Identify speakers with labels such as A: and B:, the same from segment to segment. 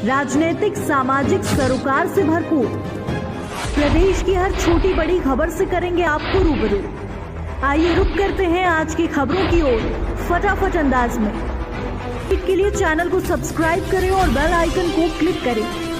A: राजनीतिक सामाजिक सरोकार से भरपूर। प्रदेश की हर छोटी बड़ी खबर से करेंगे आपको रूबरू। आइए रुक करते हैं आज की खबरों की ओर फटाफट अंदाज में। इसके लिए चैनल को सब्सक्राइब करें और बेल आइकन को क्लिक करें।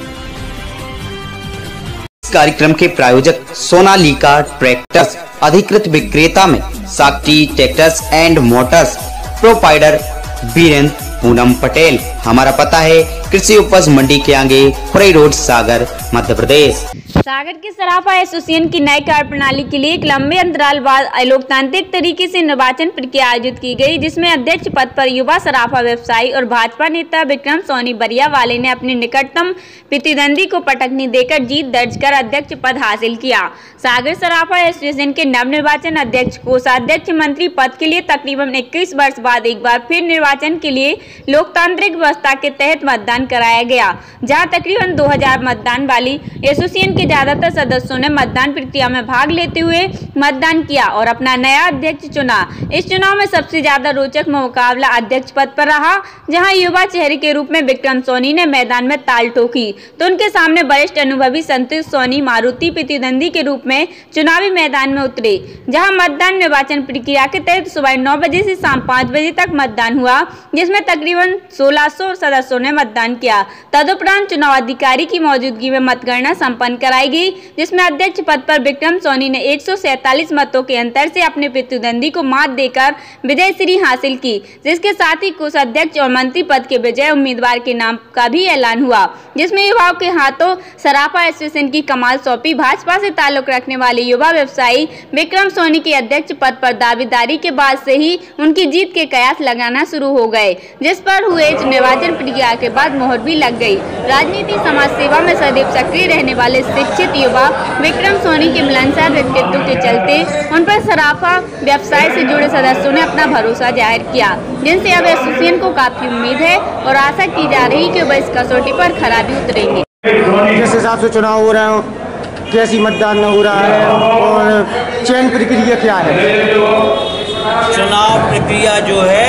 B: इस कार्यक्रम के प्रायोजक सोनालिका ट्रैक्टर्स, अधिकृत विक्रेता में Sakti tractors and motors, proprietor Birendra Poonam Patel. हमारा पता है कृषि उपज मंडी के आगे खुरई रोड, सागर, मध्य प्रदेश।
C: सागर के सराफा एसोसिएशन की नई कार्य प्रणाली के लिए एक लंबे अंतराल बाद लोकतांत्रिक तरीके से निर्वाचन प्रक्रिया आयोजित की गई, जिसमें अध्यक्ष पद पर युवा सराफा व्यवसायी और भाजपा नेता विक्रम सोनी बरियावाले ने अपने निकटतम प्रतिद्वंदी को पटकनी देकर जीत दर्ज कर अध्यक्ष पद हासिल किया। सागर सराफा एसोसिएशन के नवनिर्वाचन अध्यक्ष कोषाध्यक्ष मंत्री पद के लिए तकरीबन 21 वर्ष बाद एक बार फिर निर्वाचन के लिए लोकतांत्रिक व्यवस्था के तहत मतदान कराया गया, जहां तकरीबन 2000 मतदान वाली एसोसिएशन के ज्यादातर सदस्यों ने मतदान प्रक्रिया में भाग लेते हुए मतदान किया और अपना नया अध्यक्ष चुना। इस चुनाव में सबसे ज्यादा रोचक मुकाबला अध्यक्ष पद पर रहा, जहां युवा चेहरे के रूप में विक्रम सोनी ने मैदान में ताल ठोकी, तो उनके सामने वरिष्ठ अनुभवी संतोष सोनी मारुति प्रतिद्वंदी के रूप में चुनावी मैदान में उतरे। जहां मतदान निर्वाचन प्रक्रिया के तहत सुबह 9 बजे से शाम 5 बजे तक मतदान हुआ, जिसमें तकरीबन 1600 सदस्यों ने मतदान किया। तदुपरांत चुनाव अधिकारी की मौजूदगी में मतगणना संपन्न कराई गई, जिसमें अध्यक्ष पद पर विक्रम सोनी ने 147 मतों के अंतर से अपने प्रतिद्वंदी को मात देकर विजय श्री हासिल की, जिसके साथ ही कोषाध्यक्ष और मंत्री पद के विजय उम्मीदवार के नाम का भी ऐलान हुआ, जिसमें युवाओं के हाथों सराफा एसोसिएशन की कमान सौंपी। भाजपा से ताल्लुक रखने वाले युवा व्यवसायी विक्रम सोनी के अध्यक्ष पद पर दावेदारी के बाद से ही उनकी जीत के कयास लगाना शुरू हो गए, जिस पर हुए निर्वाचन प्रक्रिया के बाद मोहर भी लग गई। राजनीति समाज सेवा में सदैव सक्रिय रहने वाले शिक्षित युवा विक्रम सोनी के मिलनसार व्यक्तित्व के चलते उन पर सराफा व्यवसाय से जुड़े सदस्यों ने अपना भरोसा जाहिर किया, जिनसे अब एसोसिएशन को काफी उम्मीद है और आशा की जा रही कि वह इस कसौटी पर खरा भी उतरेंगे।
D: जिस हिसाब से चुनाव हो रहा है, कैसी मतदान हो रहा है और चयन प्रक्रिया क्या है?
E: चुनाव प्रक्रिया जो है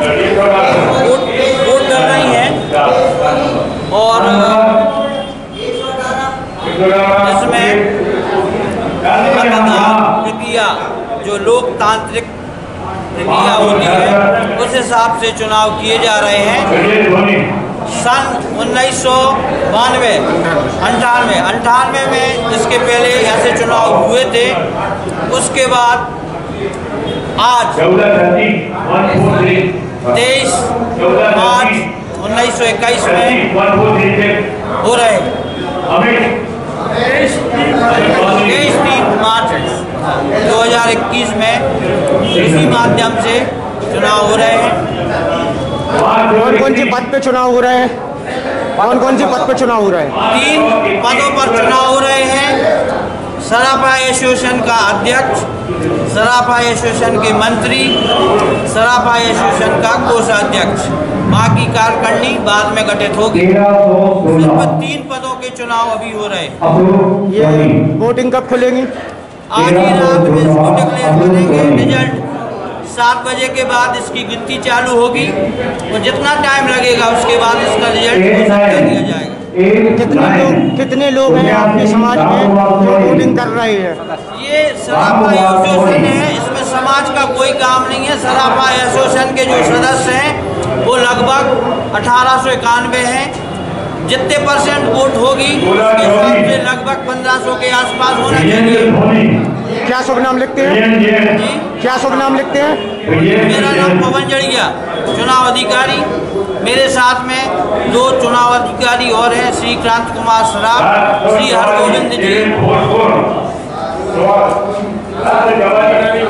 E: वोट डल रही है और इसमें मतदान प्रक्रिया जो लोकतांत्रिक प्रक्रिया होती है उस हिसाब से चुनाव किए जा रहे हैं। सन 1998 में इसके पहले ऐसे चुनाव हुए थे। उसके बाद आज 23 मार्च 1921 में हो रहे 23 मार्च 2021 में इसी माध्यम से चुनाव हो रहे हैं।
D: कौन कौन से पद पे चुनाव हो रहे हैं? कौन से पद पे चुनाव हो रहे हैं?
E: 3 पदों पर चुनाव हो रहे हैं। सराफा एसोसिएशन का अध्यक्ष, सराफा एसोसिएशन के मंत्री, सराफा एसोसिएशन का कोषाध्यक्ष। बाकी कार्यकारिणी बाद में गठित होगी। सिर्फ 3 पदों के चुनाव अभी हो रहे हैं।
D: ये वोटिंग कब खुलेगी?
E: आज ही रात में इसको डिक्लेयर करेंगे। रिजल्ट 7 बजे के बाद इसकी गिनती चालू होगी और जितना टाइम लगेगा उसके बाद इसका रिजल्ट घोषित कर दिया जाएगा।
D: कितने लोग हैं आपके समाज में जो वोटिंग कर रहे हैं?
E: ये सराफा एसोसिएशन है, इसमें समाज का कोई काम नहीं है। सराफा एसोसिएशन के जो सदस्य हैं वो लगभग 1891 हैं। जितने % वोट होगी उसके हिसाब से लगभग 1500 के आसपास होना चाहिए।
D: क्या शुभ नाम लिखते हैं जी? क्या शुभ नाम लिखते हैं?
E: मेरा नाम पवन जड़िया, चुनाव अधिकारी। मेरे साथ में 2 चुनाव अधिकारी और हैं, श्री क्रांत कुमार सराफ, श्री हरगोविंद जी।